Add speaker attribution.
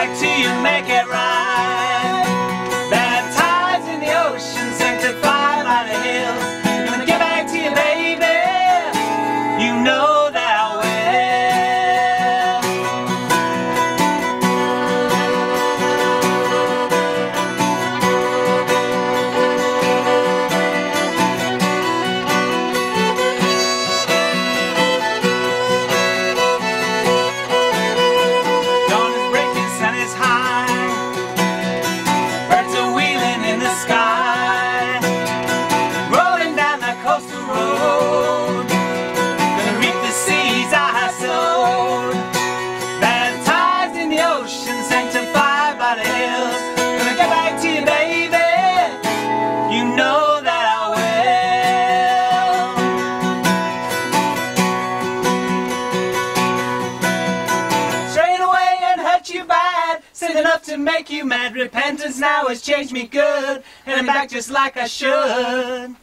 Speaker 1: back to you, make it right. Baptized in the ocean, sanctified by the hills. I'm gonna get back to you, baby. You know that I will. Dawn is breaking, sun is high. Birds are wheeling in the sky. Rolling down that coastal road. Gonna reap the seeds I have sowed. Baptized in the ocean, sanctified by the hills. Gonna get back to you, baby. You know that I will. Strayed away and hurt you bad. Said enough to make you mad. Repentance now has changed me good. And I'm back just like I should.